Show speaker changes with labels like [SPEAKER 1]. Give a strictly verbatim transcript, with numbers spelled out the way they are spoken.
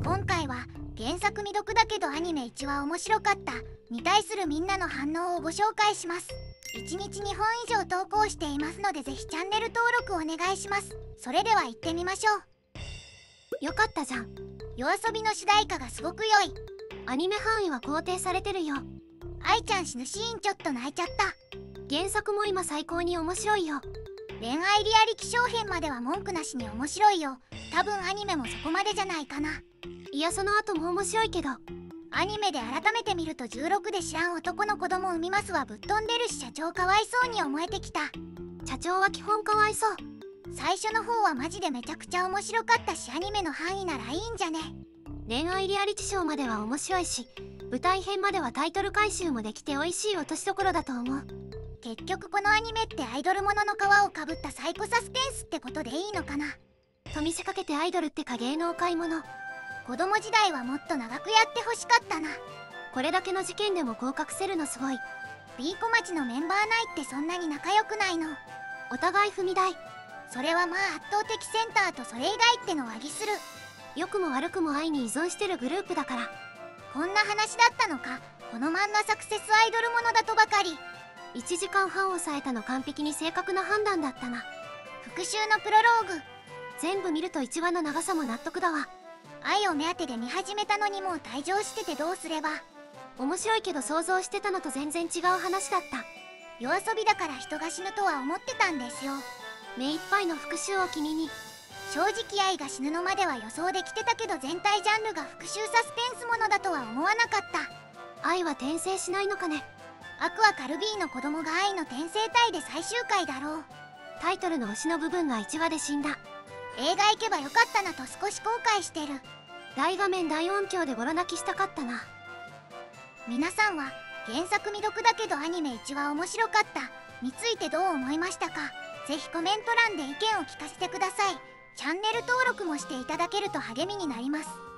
[SPEAKER 1] 今回は原作未読だけどアニメいちわ面白かったに対するみんなの反応をご紹介します。いちにちにほん以上投稿していますのでぜひチャンネル登録お願いします。それでは行ってみましょう。よかったじゃん。夜遊びの主題歌がすごく良い。アニメ範囲は肯定されてるよ。愛ちゃん死ぬシーンちょっと泣いちゃった。原作も今最高に面白いよ。恋愛リアリ気象編までは文句なしに面白いよ。多分アニメもそこまでじゃないかな。いやその後も面白いけど、アニメで改めて見るとじゅうろくで知らん男の子供産みますはぶっ飛んでるし社長かわいそうに思えてきた。社長は基本かわいそう。最初の方はマジでめちゃくちゃ面白かったしアニメの範囲ならいいんじゃね。恋愛リアリティショーまでは面白いし舞台編まではタイトル回収もできて美味しい落としどころだと思う。結局このアニメってアイドルものの皮をかぶったサイコサスペンスってことでいいのかなと見せかけてアイドルってか芸能界もの。子供時代はもっと長くやってほしかったな。これだけの事件でも合格せるのすごい。ビーコ町のメンバー内ってそんなに仲良くないの。お互い踏み台。それはまあ圧倒的センターとそれ以外ってのは疑する。良くも悪くも愛に依存してるグループだから。こんな話だったのか。この漫画サクセスアイドルものだとばかり。いちじかんはん抑えたの完璧に正確な判断だったな。復習のプロローグ全部見るといちわの長さも納得だわ。愛を目当てで見始めたのにもう退場しててどうすれば。面白いけど想像してたのと全然違う話だった。夜遊びだから人が死ぬとは思ってたんですよ。目いっぱいの復讐を気にに。正直愛が死ぬのまでは予想できてたけど全体ジャンルが復讐サスペンスものだとは思わなかった。愛は転生しないのかね。アクアカルビーの子供が愛の転生体で最終回だろう。タイトルの推しの部分がいちわで死んだ。映画行けばよかったなと少し後悔してる。大画面大音響でボロ泣きしたかったな。皆さんは原作未読だけどアニメいちわ面白かったについてどう思いましたか。ぜひコメント欄で意見を聞かせてください。チャンネル登録もしていただけると励みになります。